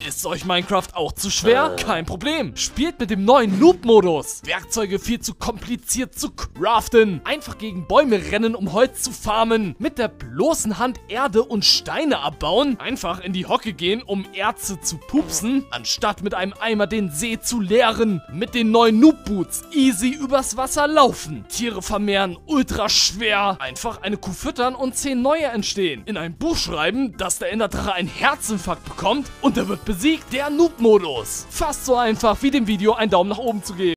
Ist euch Minecraft auch zu schwer? Kein Problem. Spielt mit dem neuen Noob-Modus. Werkzeuge viel zu kompliziert zu craften. Einfach gegen Bäume rennen, um Holz zu farmen. Mit der bloßen Hand Erde und Steine abbauen. Einfach in die Hocke gehen, um Erze zu pupsen. Anstatt mit einem Eimer den See zu leeren. Mit den neuen Noob-Boots easy übers Wasser laufen. Tiere vermehren, ultra schwer. Einfach eine Kuh füttern und 10 neue entstehen. In ein Buch schreiben, dass der Enderdrache einen Herzinfarkt bekommt und er wird besiegt, der Noob-Modus. Fast so einfach wie dem Video einen Daumen nach oben zu geben.